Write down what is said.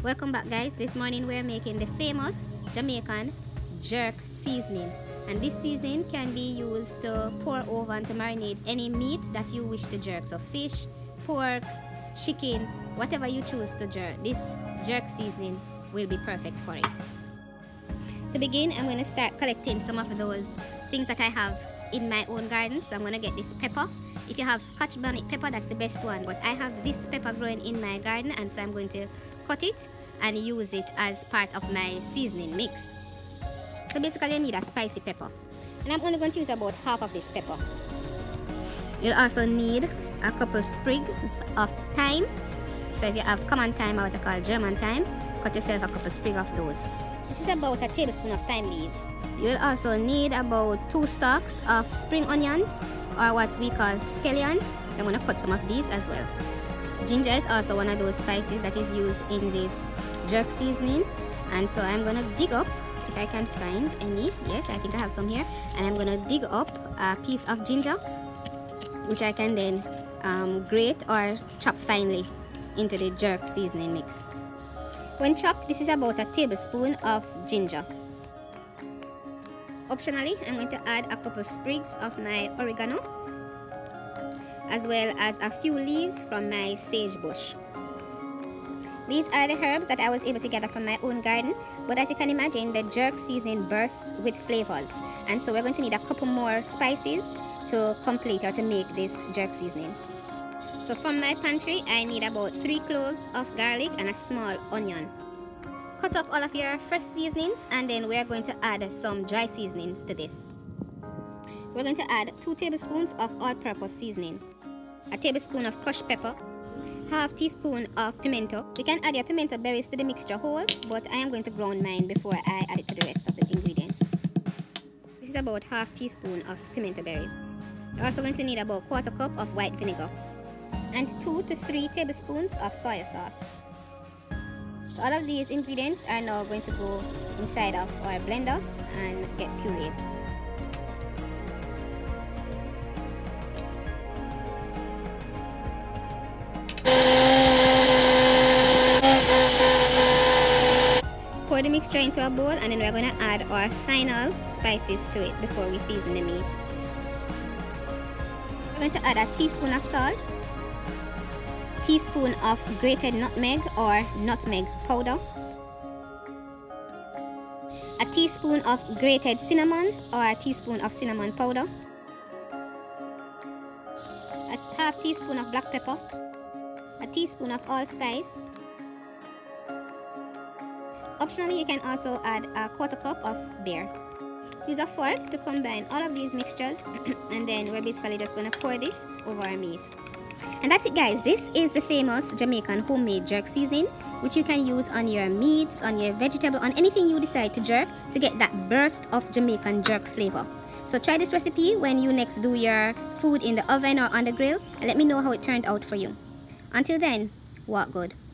Welcome back, guys. This morning we're making the famous Jamaican jerk seasoning, and this seasoning can be used to pour over and to marinate any meat that you wish to jerk. So fish, pork, chicken, whatever you choose to jerk, this jerk seasoning will be perfect for it. To begin, I'm going to start collecting some of those things that I have in my own garden. So I'm going to get this pepper. If you have Scotch bonnet pepper, that's the best one, but I have this pepper growing in my garden, and so I'm going to cut it and use it as part of my seasoning mix. So basically you need a spicy pepper, and I'm only going to use about half of this pepper. You'll also need a couple sprigs of thyme. So if you have common thyme or what I call German thyme, cut yourself a couple sprigs of those. This is about a tablespoon of thyme leaves. You'll also need about 2 stalks of spring onions, or what we call scallion. So I'm going to cut some of these as well. Ginger is also one of those spices that is used in this jerk seasoning, and so I'm going to dig up, if I can find any, yes, I think I have some here, and I'm going to dig up a piece of ginger, which I can then grate or chop finely into the jerk seasoning mix. When chopped, this is about a tablespoon of ginger. Optionally, I'm going to add a couple sprigs of my oregano, as well as a few leaves from my sage bush. These are the herbs that I was able to gather from my own garden, but as you can imagine, the jerk seasoning bursts with flavors, and so we're going to need a couple more spices to complete or to make this jerk seasoning. So from my pantry, I need about 3 cloves of garlic and a small onion. Cut off all of your fresh seasonings, and then we're going to add some dry seasonings to this. We're going to add 2 tablespoons of all-purpose seasoning, a tablespoon of crushed pepper, half teaspoon of pimento. You can add your pimento berries to the mixture whole, but I am going to ground mine before I add it to the rest of the ingredients. This is about half teaspoon of pimento berries. You're also going to need about 1/4 cup of white vinegar and 2 to 3 tablespoons of soy sauce. So all of these ingredients are now going to go inside of our blender and get pureed. Pour the mixture into a bowl, and then we're going to add our final spices to it before we season the meat. We're going to add a teaspoon of salt, teaspoon of grated nutmeg or nutmeg powder, a teaspoon of grated cinnamon or a teaspoon of cinnamon powder, a half teaspoon of black pepper, a teaspoon of allspice. Optionally, you can also add a 1/4 cup of beer. Use a fork to combine all of these mixtures, and then we're basically just going to pour this over our meat. And that's it, guys. This is the famous Jamaican homemade jerk seasoning, which you can use on your meats, on your vegetable, on anything you decide to jerk to get that burst of Jamaican jerk flavor. So try this recipe when you next do your food in the oven or on the grill, and let me know how it turned out for you. Until then, walk good.